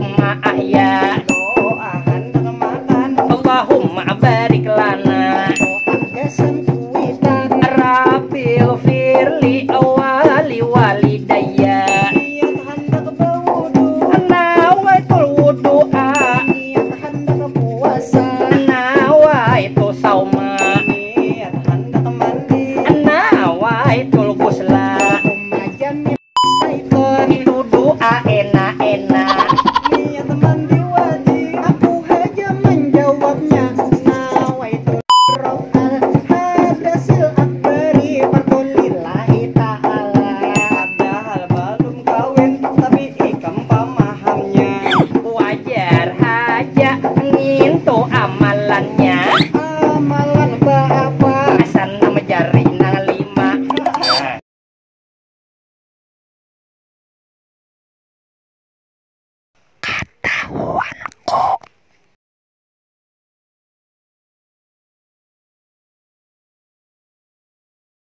Allahumma ahya, doakan makan Allahumma barik lana, gesan kuitan Rabbil firli awali walidayya, niat hendak berwudu nawaitul wudu'a, niat hendak puasa nawaitu sauma, niat hendak mandi nawaitul ghusla. majan syaitan Itu doa enak-enak. niat mandi wajib aku aja menjawabnya nawaitu rokal hadasil akbari fardulillahi ta'ala padahal belum kawin tapi ikam pemahamnya Wajar aja ngintu amalannya. amalan apa Asan nama jari nang 5. Ketahuan